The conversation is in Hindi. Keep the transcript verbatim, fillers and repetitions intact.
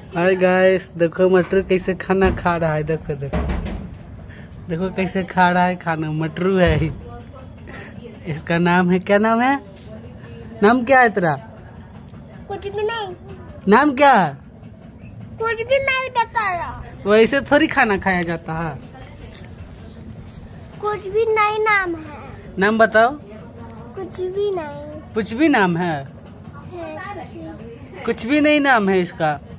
हाय गाइस, देखो मटरू कैसे खाना खा रहा है। देखो देखो देखो कैसे खा रहा है खाना। मटरू है। इसका नाम है, क्या नाम है? नाम क्या है तेरा? कुछ भी नहीं। नाम क्या है? कुछ भी नहीं बता रहा। वैसे थोड़ी खाना खाया जाता है। कुछ भी नहीं नाम है। नाम बताओ। कुछ भी नहीं। कुछ भी नाम है? है कुछ भी। कुछ भी नहीं नाम है इसका।